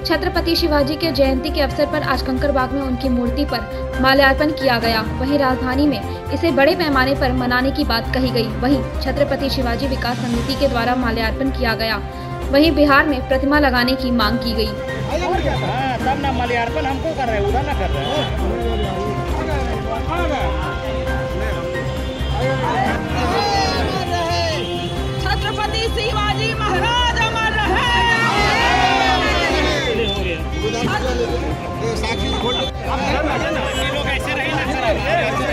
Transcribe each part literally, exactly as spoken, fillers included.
छत्रपति शिवाजी के जयंती के अवसर पर आज कंकड़बाग में उनकी मूर्ति पर माल्यार्पण किया गया। वहीं राजधानी में इसे बड़े पैमाने पर मनाने की बात कही गई। वहीं छत्रपति शिवाजी विकास समिति के द्वारा माल्यार्पण किया गया। वहीं बिहार में प्रतिमा लगाने की मांग की गई। तब ना माल्यार्पण हमको कर रहे, उधर ना कर रहे। छत्रपति शिवाजी महाराज अमर रहे। लोग ऐसे रहे ना सर।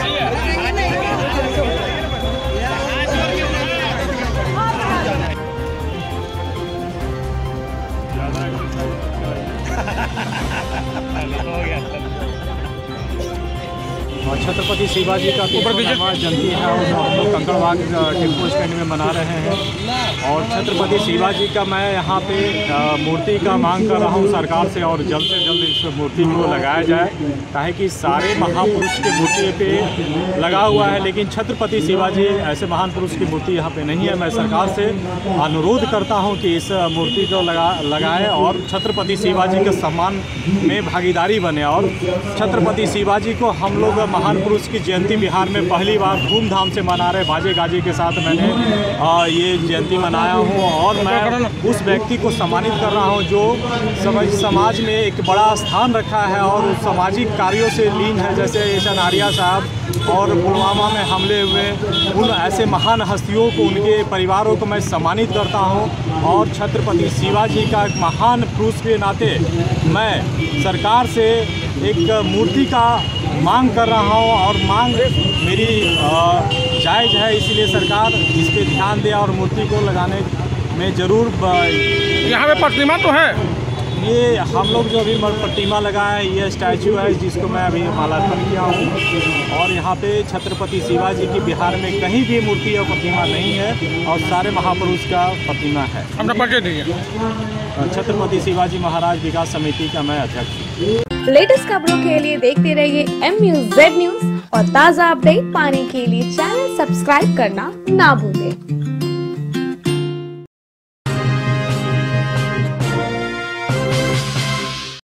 और छत्रपति शिवाजी का जयंती है और हम लोग कंकड़बाग टेम्पो स्टैंड में मना रहे हैं। और छत्रपति शिवाजी का मैं यहाँ पे मूर्ति का मांग कर रहा हूँ सरकार से, और जल्द से जल्द इस मूर्ति को लगाया जाए, ताकि सारे महापुरुष की मूर्ति पे लगा हुआ है, लेकिन छत्रपति शिवाजी ऐसे महान पुरुष की मूर्ति यहाँ पे नहीं है। मैं सरकार से अनुरोध करता हूँ कि इस मूर्ति को लगा लगाए और छत्रपति शिवाजी के सम्मान में भागीदारी बने। और छत्रपति शिवाजी को हम लोग महान पुरुष की जयंती बिहार में पहली बार धूमधाम से मना रहे, बाजे गाजे के साथ मैंने आ, ये जयंती मनाया हूँ। और मैं उस व्यक्ति को सम्मानित कर रहा हूँ जो समझ समाज में एक बड़ा स्थान रखा है और उस सामाजिक कार्यों से लीन है, जैसे शनारिया साहब और पुलवामा में हमले हुए उन ऐसे महान हस्तियों को, उनके परिवारों को मैं सम्मानित करता हूँ। और छत्रपति शिवाजी का एक महान पुरुष के नाते मैं सरकार से एक मूर्ति का मांग कर रहा हूँ, और मांग मेरी जायज़ है, इसलिए सरकार इस पे ध्यान दे और मूर्ति को लगाने में ज़रूर। यहाँ पे प्रतिमा तो है, ये हम लोग जो अभी प्रतिमा लगाए हैं ये स्टैचू है जिसको मैं अभी माल्यार्पण किया हूँ। और यहाँ पे छत्रपति शिवाजी की बिहार में कहीं भी मूर्ति और प्रतिमा नहीं है, और सारे महापुरुष का प्रतिमा है। हमने परिचय दिया। छत्रपति शिवाजी महाराज विकास समिति का मैं अध्यक्ष। लेटेस्ट खबरों के लिए देखते रहिए एम न्यूज़ जेड न्यूज़ और ताज़ा अपडेट पाने के लिए चैनल सब्सक्राइब करना ना भूलें।